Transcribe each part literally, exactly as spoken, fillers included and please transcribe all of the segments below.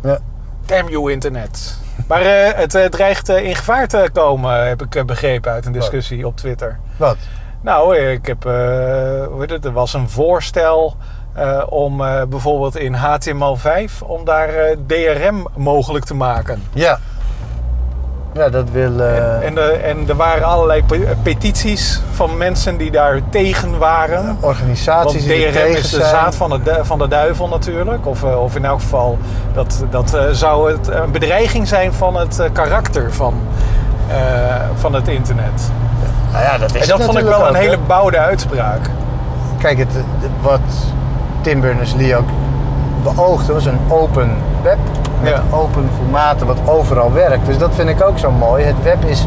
Ja. Damn you internet. Maar uh, het uh, dreigt uh, in gevaar te komen, heb ik uh, begrepen uit een discussie Wat? op Twitter. Wat? Nou, ik heb, uh, hoe heet het, er was een voorstel uh, om uh, bijvoorbeeld in H T M L vijf om daar uh, D R M mogelijk te maken. Ja. Ja, dat wil... Uh... En, en, uh, en er waren allerlei pe- petities van mensen die daar tegen waren. Ja, organisaties die Want D R M tegen is de zijn. zaad van de, van de duivel natuurlijk. Of, uh, of in elk geval, dat, dat uh, zou het een bedreiging zijn van het uh, karakter van, uh, van het internet. Nou ja, dat is en dat vond ik wel ook, een hè? hele bouwde uitspraak. Kijk, het, het, wat Tim Berners-Lee ook beoogde was een open web. Met Ja. open formaten wat overal werkt. Dus dat vind ik ook zo mooi. Het web is...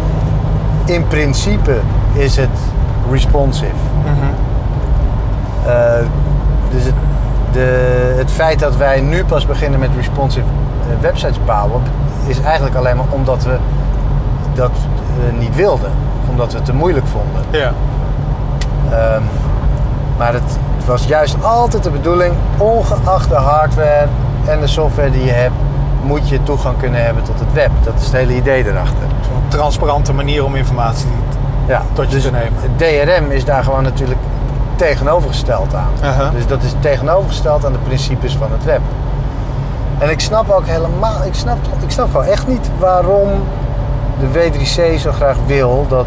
In principe is het responsive. Mm-hmm. Uh, dus het, de, het feit dat wij nu pas beginnen met responsive uh, websites bouwen... is eigenlijk alleen maar omdat we dat uh, niet wilden. Of omdat we het te moeilijk vonden. Ja. Um, maar het, het was juist altijd de bedoeling, ongeacht de hardware en de software die je hebt, moet je toegang kunnen hebben tot het web. Dat is het hele idee erachter. Zo'n transparante manier om informatie Ja, tot je dus te nemen. D R M is daar gewoon natuurlijk tegenovergesteld aan. Uh-huh. Dus dat is tegenovergesteld aan de principes van het web. En ik snap ook helemaal, ik snap, ik snap gewoon echt niet waarom de W drie C zo graag wil dat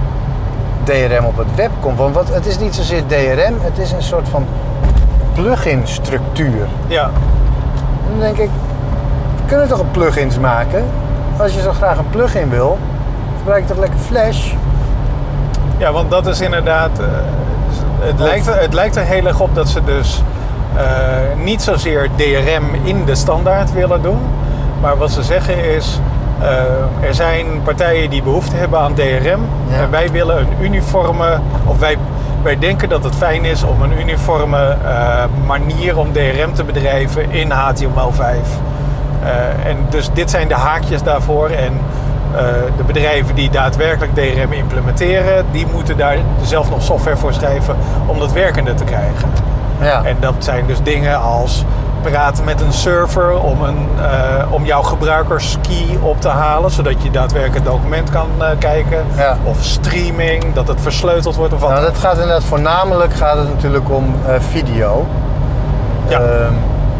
D R M op het web komt. Want wat, het is niet zozeer D R M, het is een soort van plugin structuur. Ja. En dan denk ik, we kunnen toch een plugins maken? Als je zo graag een plugin wil, gebruik je toch lekker Flash? Ja, want dat is inderdaad... Uh, het, Of, lijkt er, het lijkt er heel erg op dat ze dus uh, niet zozeer D R M in de standaard willen doen. Maar wat ze zeggen is... Uh, er zijn partijen die behoefte hebben aan D R M. Ja. En wij willen een uniforme... Of wij, wij denken dat het fijn is om een uniforme uh, manier om D R M te bedrijven in H T M L vijf. Uh, en dus dit zijn de haakjes daarvoor. En uh, de bedrijven die daadwerkelijk D R M implementeren, die moeten daar zelf nog software voor schrijven om dat werkende te krijgen. Ja. En dat zijn dus dingen als praten met een server om, een, uh, om jouw gebruikerskey op te halen, zodat je daadwerkelijk het document kan uh, kijken. Ja. Of streaming, dat het versleuteld wordt of wat. Nou, dat gaat inderdaad voornamelijk gaat het natuurlijk om uh, video. Ja. Um,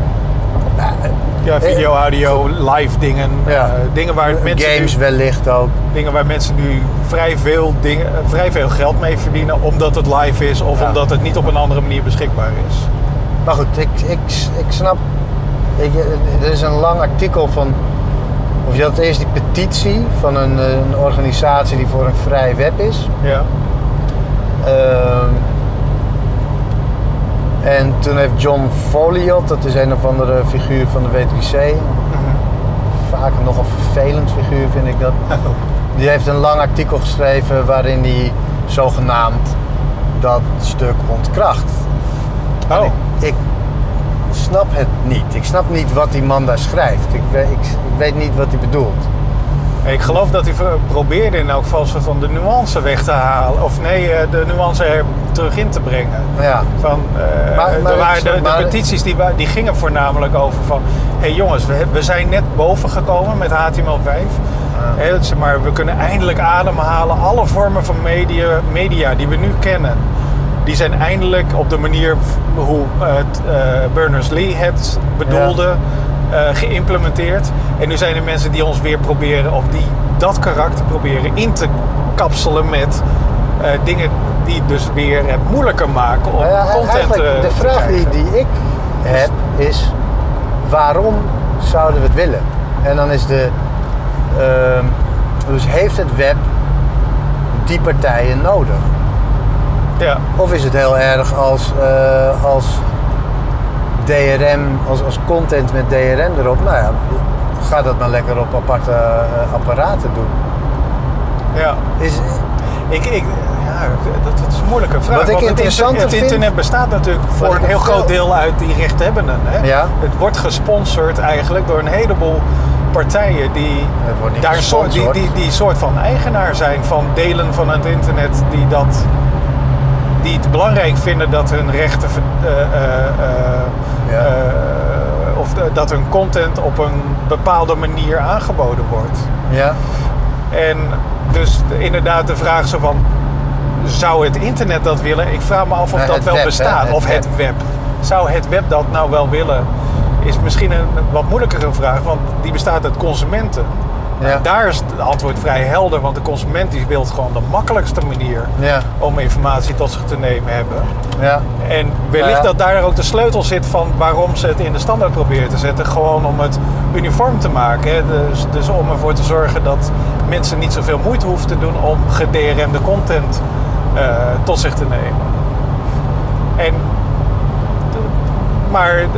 Ja, video, audio, live dingen. Ja. Uh, dingen waar mensen games nu, wellicht ook. dingen waar mensen nu vrij veel, dingen, vrij veel geld mee verdienen omdat het live is of Ja. omdat het niet op een andere manier beschikbaar is. Maar goed, ik, ik, ik snap... Ik, er is een lang artikel van... Of je had eerst die petitie van een, een organisatie die voor een vrij web is. Ja. Um, en toen heeft John Folliot, dat is een of andere figuur van de W drie C. Mm-hmm. Vaak een nogal vervelend figuur vind ik dat. Die heeft een lang artikel geschreven waarin hij zogenaamd dat stuk ontkracht. Oh. Ik, ik snap het niet. Ik snap niet wat die man daar schrijft. Ik weet, ik, ik weet niet wat hij bedoelt. Ik geloof dat hij probeerde in elk geval soort van de nuance weg te halen. Of nee, de nuance er terug in te brengen. Ja. Van, uh, Maar- maar er waren ik de, snap- de maar- petities die, wa- die gingen voornamelijk over van... Hé hey jongens, we, we zijn net boven gekomen met H T M L vijf. Ja. He, zeg maar we kunnen eindelijk ademhalen. Alle vormen van media, media die we nu kennen... die zijn eindelijk op de manier hoe uh, uh, Berners-Lee het bedoelde... Uh, geïmplementeerd. En nu zijn er mensen die ons weer proberen, of die dat karakter proberen in te kapselen met uh, dingen die dus weer het moeilijker maken om Nou ja, content eigenlijk uh, de te vraag die, krijgen. die ik heb is: waarom zouden we het willen? En dan is de. Uh, dus heeft het web die partijen nodig? Ja. Of is het heel erg als, uh, als D R M, als, als content met D R M erop? Nou ja, ga dat maar lekker op aparte uh, apparaten doen. Ja. Is, Ik, ik, ja, dat, dat is een moeilijke vraag. Wat ik want het, interessanter het vind- internet bestaat natuurlijk voor ik een heel veel- groot deel uit die rechthebbenden. Hè? Ja. Het wordt gesponsord eigenlijk door een heleboel partijen die Het wordt niet daar een soort, die, gesponsord. die, die soort van eigenaar zijn van delen van het internet die dat die het belangrijk vinden dat hun rechten uh, uh, uh, Ja. uh, of of de- dat hun content op een bepaalde manier aangeboden wordt. Ja. En dus de- inderdaad de vraag zo van, zou het internet dat willen? Ik vraag me af of Ja, dat het wel web, hè? bestaat. Het of web. het web. Zou het web dat nou wel willen? Is misschien een wat moeilijkere vraag, want die bestaat uit consumenten. Ja. Daar is het antwoord vrij helder, want de consument die wil gewoon de makkelijkste manier Ja. om informatie tot zich te nemen hebben. Ja. En wellicht Ja. dat daar ook de sleutel zit van waarom ze het in de standaard proberen te zetten. Gewoon om het uniform te maken. Hè? Dus, dus om ervoor te zorgen dat mensen niet zoveel moeite hoeven te doen om ge D R M'de content eh, tot zich te nemen. En, maar eh,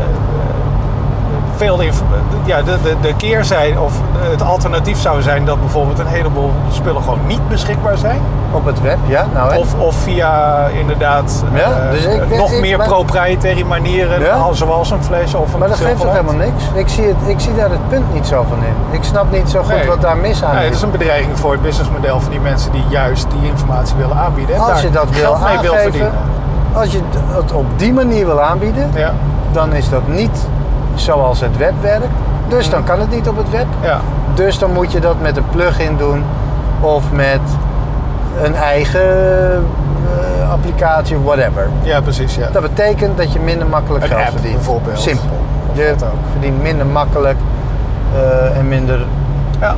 veel inf- ja, de, de, de keerzijde of het alternatief zou zijn dat bijvoorbeeld een heleboel spullen gewoon niet beschikbaar zijn. Op het web, ja. Nou, hè? Of, of via inderdaad Ja, eh, dus ik- nog ik- meer maar- proprietary manieren, Ja? al- zoals een fles of een Maar dat geeft toch zilverblad. helemaal niks? Ik zie, het, ik zie daar het punt niet zo van in. Ik snap niet zo goed Nee. wat daar mis aan Nee, is. het is een bedreiging voor het businessmodel van die mensen die juist die informatie willen aanbieden. En Als daar je dat wil geld mee wil aangeven, verdienen. als je het op die manier wil aanbieden, Ja, dan is dat niet zoals het web werkt. Dus dan kan het niet op het web. ja, Dus dan moet je dat met een plugin doen of met een eigen eh, applicatie of whatever. ja, precies. Ja. Dat betekent dat je minder makkelijk Een geld app verdient. bijvoorbeeld. Simpel. Of Je wat ook. verdient minder makkelijk eh, en minder. Ja.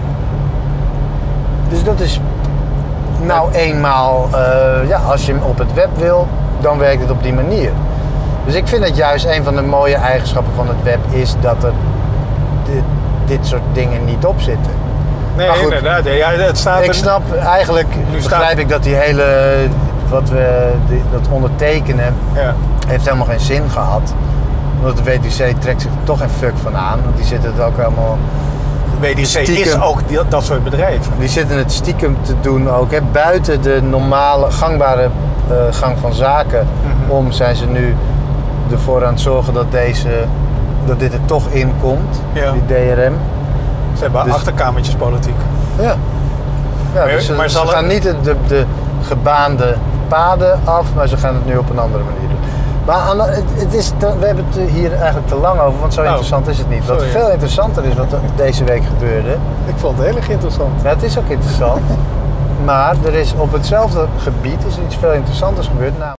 Dus dat is nou eenmaal, eh, ja, als je hem op het web wil, dan werkt het op die manier. Dus ik vind dat juist een van de mooie eigenschappen van het web is dat er dit, dit soort dingen niet op zitten. Nee, Maar goed. inderdaad. Ja, het staat Ik er- snap eigenlijk, Nu staat- begrijp ik dat die hele, wat we, die- dat ondertekenen, Ja. heeft helemaal geen zin gehad. Want de W T C trekt zich er toch geen fuck van aan, want die zitten het ook helemaal. W D C is Stiekem. ook die- dat soort bedrijven. Die zitten het stiekem te doen ook. Hè. Buiten de normale, gangbare eh, gang van zaken Mhm. om zijn ze nu ervoor aan het zorgen dat, deze, dat dit er toch in komt, Ja. die D R M. Ze hebben Dus- achterkamertjespolitiek. Ja. Ja, Maar- dus ze, maar ze zal gaan het- niet de, de, de gebaande paden af, maar ze gaan het nu op een andere manier doen. Maar aan de- het, het is te- we hebben het hier eigenlijk te lang over, want zo Oh. interessant is het niet. Wat Sorry. veel interessanter is wat er deze week gebeurde. Ik vond het heel erg interessant. Ja, het is ook interessant. Maar er is op hetzelfde gebied is er iets veel interessanters gebeurd. Namelijk